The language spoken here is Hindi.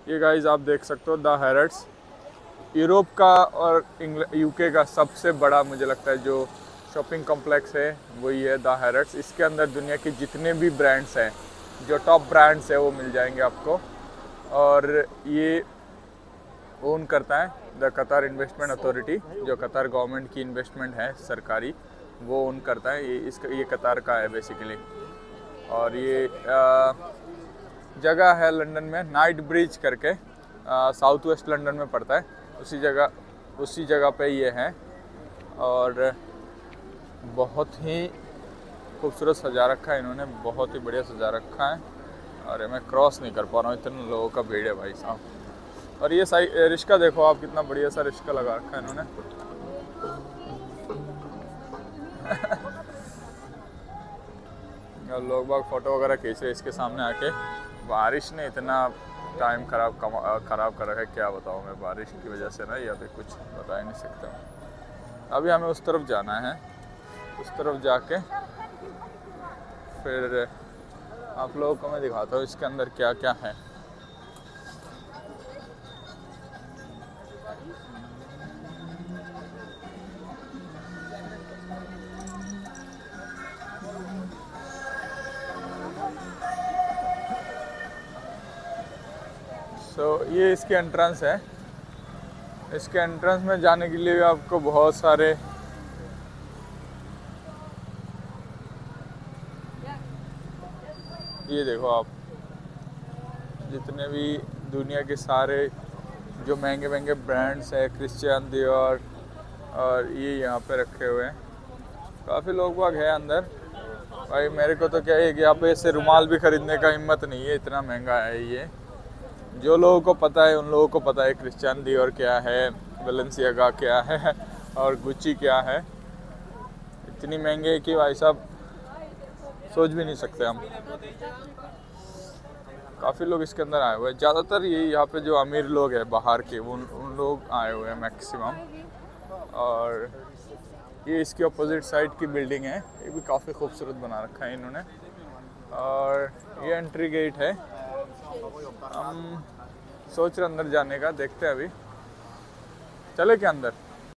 ये गाइस आप देख सकते हो द हैरट्स, यूरोप का और यूके का सबसे बड़ा मुझे लगता है जो शॉपिंग कॉम्प्लेक्स है वही है द हैरट्स। इसके अंदर दुनिया के जितने भी ब्रांड्स हैं, जो टॉप ब्रांड्स है वो मिल जाएंगे आपको। और ये ओन करता है द कतार इन्वेस्टमेंट अथॉरिटी, जो कतार गवर्नमेंट की इन्वेस्टमेंट है सरकारी, वो ओन करता है। ये कतार का है बेसिकली। और ये जगह है लंदन में नाइट ब्रिज करके, साउथ वेस्ट लंदन में पड़ता है, उसी जगह पे ये है। और बहुत ही खूबसूरत सजा रखा है इन्होंने, बहुत ही बढ़िया सजा रखा है। अरे मैं क्रॉस नहीं कर पा रहा हूँ, इतने लोगों का भीड़ है भाई साहब। और ये सही रिश्का देखो आप, कितना बढ़िया सा रिश्का लगा रखा है इन्होंने। और लोग बाग फोटो वगैरह खींच रहे इसके सामने आके। बारिश ने इतना टाइम ख़राब कर रखा है, क्या बताऊँ मैं। बारिश की वजह से ना यहाँ पे कुछ बता ही नहीं सकता। अभी हमें उस तरफ जाना है, उस तरफ जाके फिर आप लोगों को मैं दिखाता हूँ इसके अंदर क्या क्या है। ये इसकी एंट्रेंस है। इसके एंट्रेंस में जाने के लिए आपको बहुत सारे ये देखो आप, जितने भी दुनिया के सारे जो महंगे महंगे ब्रांड्स हैं, क्रिश्चियन दियोर, और ये यहाँ पे रखे हुए हैं। काफ़ी लोग बाग है अंदर। भाई मेरे को तो क्या है कि यहाँ पे ऐसे रुमाल भी ख़रीदने का हिम्मत नहीं है, इतना महंगा है ये। जो लोगों को पता है उन लोगों को पता है क्रिश्चियन दियोर क्या है, बैलेंसियागा क्या है और गुच्ची क्या है। इतनी महंगे कि भाई साहब सोच भी नहीं सकते हम। काफ़ी लोग इसके अंदर आए हुए हैं। ज़्यादातर ये यहाँ पे जो अमीर लोग हैं बाहर के, उन लोग आए हुए हैं मैक्सिमम। और ये इसकी अपोजिट साइड की बिल्डिंग है, ये भी काफ़ी खूबसूरत बना रखा है इन्होंने। और ये एंट्री गेट है। हम सोच रहे अंदर जाने का, देखते हैं अभी। चले क्या अंदर?